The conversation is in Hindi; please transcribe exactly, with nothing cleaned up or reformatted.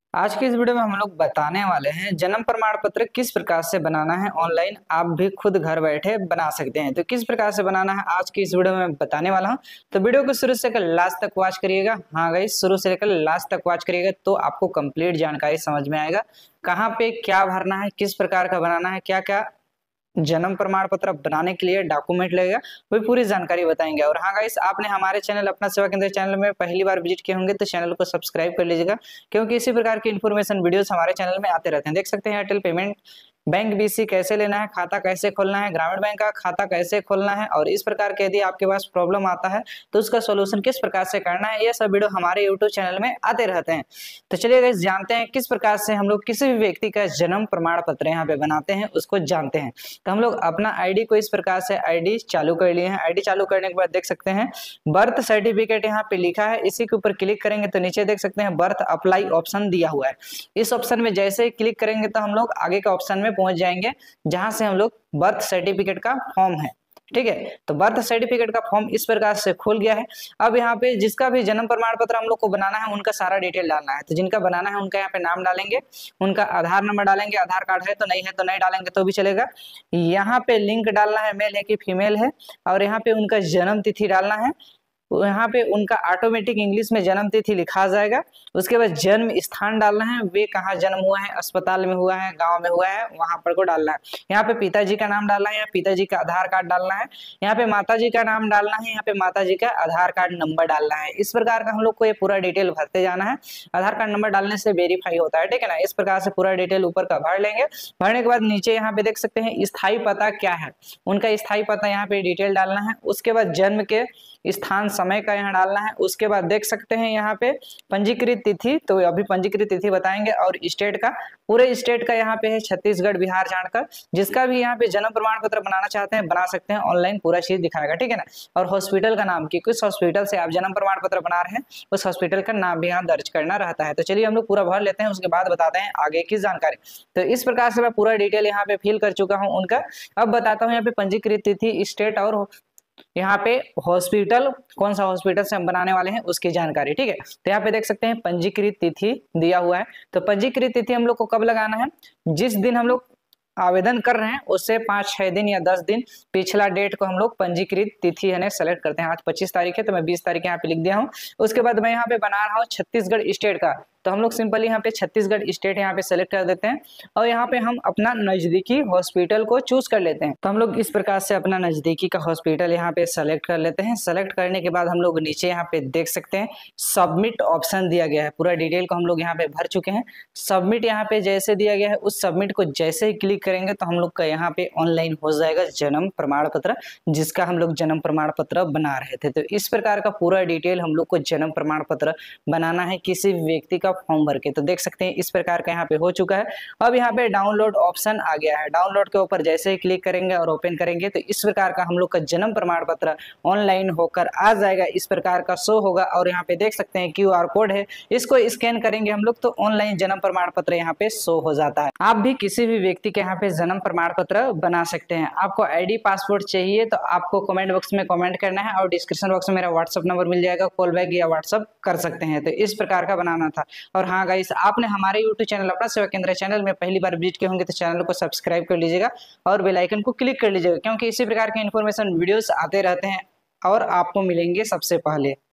आज की इस वीडियो में हम लोग बताने वाले हैं जन्म प्रमाण पत्र किस प्रकार से बनाना है ऑनलाइन। आप भी खुद घर बैठे बना सकते हैं। तो किस प्रकार से बनाना है आज की इस वीडियो में बताने वाला हूं। तो वीडियो को शुरू से लेकर लास्ट तक वॉच करिएगा। हाँ गाइस, शुरू से लेकर लास्ट तक वॉच करिएगा तो आपको कंप्लीट जानकारी समझ में आएगा। कहाँ पे क्या भरना है, किस प्रकार का बनाना है, क्या क्या जन्म प्रमाण पत्र बनाने के लिए डॉक्यूमेंट लगेगा, वही पूरी जानकारी बताएंगे। और हाँ गाइस, आपने हमारे चैनल अपना सेवा केंद्र चैनल में पहली बार विजिट किए होंगे तो चैनल को सब्सक्राइब कर लीजिएगा, क्योंकि इसी प्रकार की इन्फॉर्मेशन वीडियोस हमारे चैनल में आते रहते हैं। देख सकते हैं एयरटेल पेमेंट बैंक बीसी कैसे लेना है, खाता कैसे खोलना है, ग्रामीण बैंक का खाता कैसे खोलना है, और इस प्रकार के यदि आपके पास प्रॉब्लम आता है तो उसका सोल्यूशन किस प्रकार से करना है, ये सब वीडियो हमारे यूट्यूब चैनल में आते रहते हैं। तो चलिए गाइस, जानते हैं किस प्रकार से हम लोग किसी भी व्यक्ति का जन्म प्रमाण पत्र यहाँ पे बनाते हैं, उसको जानते हैं। तो हम लोग अपना आईडी को इस प्रकार से आईडी चालू कर लिए हैं। आईडी चालू करने के बाद देख सकते हैं बर्थ सर्टिफिकेट यहाँ पे लिखा है, इसी के ऊपर क्लिक करेंगे तो नीचे देख सकते हैं बर्थ अप्लाई ऑप्शन दिया हुआ है। इस ऑप्शन में जैसे ही क्लिक करेंगे तो हम लोग आगे के ऑप्शन में पहुंच जाएंगे जहां से हम लोग बर्थ सर्टिफिकेट का फॉर्म है। ठीक है, तो बर्थ सर्टिफिकेट का फॉर्म इस प्रकार से खुल गया है। अब यहाँ पे जिसका भी जन्म प्रमाण पत्र हम लोग को बनाना है उनका सारा डिटेल डालना है। तो जिनका बनाना है उनका यहाँ पे नाम डालेंगे, उनका आधार नंबर डालेंगे, आधार कार्ड है तो नहीं है तो नहीं डालेंगे तो भी चलेगा। यहाँ पे लिंक डालना है, मेल है कि फीमेल है, और यहाँ पे उनका जन्म तिथि डालना है। यहाँ पे उनका ऑटोमेटिक इंग्लिश में जन्म तिथि लिखा जाएगा। उसके बाद जन्म स्थान डालना है, वे कहाँ जन्म हुआ है, अस्पताल में हुआ है, गांव में हुआ है, वहां पर को डालना है। यहाँ पे पिताजी का नाम डालना है, यहाँ पिताजी का आधार कार्ड डालना है, यहाँ पे माताजी का नाम डालना है, यहाँ पे माताजी का आधार कार्ड नंबर डालना है। इस प्रकार का हम लोग को ये पूरा डिटेल भरते जाना है। आधार कार्ड नंबर डालने से वेरीफाई होता है, ठीक है ना। इस प्रकार से पूरा डिटेल ऊपर का भर लेंगे। भरने के बाद नीचे यहाँ पे देख सकते हैं स्थायी पता क्या है, उनका स्थायी पता यहाँ पे डिटेल डालना है। उसके बाद जन्म के स्थान समय का यहाँ डालना है। उसके बाद देख सकते हैं यहाँ पे पंजीकृत तिथि, तो अभी पंजीकृत तिथि बताएंगे, और स्टेट का, पूरे स्टेट का यहाँ पे है छत्तीसगढ़, बिहार, झारखंड। जिसका भी यहाँ पे जन्म प्रमाण पत्र बनाना चाहते हैं बना सकते हैं, ऑनलाइन पूरा चीज दिखाएगा, ठीक है ना। और हॉस्पिटल का नाम, कि किस हॉस्पिटल से आप जन्म प्रमाण पत्र बना रहे हैं उस हॉस्पिटल का नाम भी यहाँ दर्ज करना रहता है। तो चलिए हम लोग पूरा भर लेते हैं, उसके बाद बताते हैं आगे की जानकारी। तो इस प्रकार से मैं पूरा डिटेल यहाँ पे फिल कर चुका हूँ उनका। अब बताता हूँ यहाँ पे पंजीकृत तिथि, स्टेट और यहाँ पे हॉस्पिटल, कौन सा हॉस्पिटल से हम बनाने वाले हैं उसकी जानकारी, ठीक है। तो यहाँ पे देख सकते हैं पंजीकृत तिथि दिया हुआ है। तो पंजीकृत तिथि हम लोग को कब लगाना है, जिस दिन हम लोग आवेदन कर रहे हैं उससे पांच छह दिन या दस दिन पिछला डेट को हम लोग पंजीकृत तिथि है सेलेक्ट करते हैं। आज पच्चीस तारीख है तो मैं बीस तारीख यहाँ पे लिख दिया हूँ। उसके बाद मैं यहाँ पे बना रहा हूँ छत्तीसगढ़ स्टेट का, तो हम लोग सिंपली यहाँ पे छत्तीसगढ़ स्टेट यहाँ पे सेलेक्ट कर देते हैं, और यहाँ पे हम अपना नजदीकी हॉस्पिटल को चूज कर लेते हैं। तो हम लोग इस प्रकार से अपना नजदीकी का हॉस्पिटल यहाँ पे सेलेक्ट कर लेते हैं। सेलेक्ट करने के बाद हम लोग नीचे यहाँ पे देख सकते हैं सबमिट ऑप्शन दिया गया है। पूरा डिटेल को हम लोग यहाँ पे भर चुके हैं। सबमिट यहाँ पे जैसे दिया गया है, उस सबमिट को जैसे ही क्लिक करेंगे तो हम लोग का यहाँ पे ऑनलाइन हो जाएगा जन्म प्रमाण पत्र, जिसका हम लोग जन्म प्रमाण पत्र बना रहे थे। तो इस प्रकार का पूरा डिटेल हम लोग को जन्म प्रमाण पत्र बनाना है किसी व्यक्ति का फॉर्म भर के। तो देख सकते हैं इस प्रकार का यहाँ पे हो चुका है। अब यहाँ पे डाउनलोड ऑप्शन आ गया है। डाउनलोड के ऊपर जैसे ही क्लिक करेंगे और ओपन करेंगे तो इस प्रकार का हम लोग का जन्म प्रमाण पत्र ऑनलाइन होकर आ जाएगा। इस प्रकार का शो होगा, और यहाँ पे देख सकते हैं क्यू आर कोड है, इसको स्कैन करेंगे हम लोग तो ऑनलाइन जन्म प्रमाण पत्र यहाँ पे शो हो जाता है। आप भी किसी भी व्यक्ति के यहाँ पे जन्म प्रमाण पत्र बना सकते हैं। आपको आईडी पासपोर्ट चाहिए तो आपको कमेंट बॉक्स में कमेंट करना है, और डिस्क्रिप्शन बॉक्स में मेरा व्हाट्सअप नंबर मिल जाएगा, कॉल बैक या व्हाट्सअप कर सकते हैं। तो इस प्रकार का बनाना था। और हाँ गाइस, आपने हमारे यूट्यूब चैनल अपना सेवा केंद्र चैनल में पहली बार विजिट किए होंगे तो चैनल को सब्सक्राइब कर लीजिएगा और बेल आइकन को क्लिक कर लीजिएगा, क्योंकि इसी प्रकार के इन्फॉर्मेशन वीडियोस आते रहते हैं और आपको मिलेंगे सबसे पहले।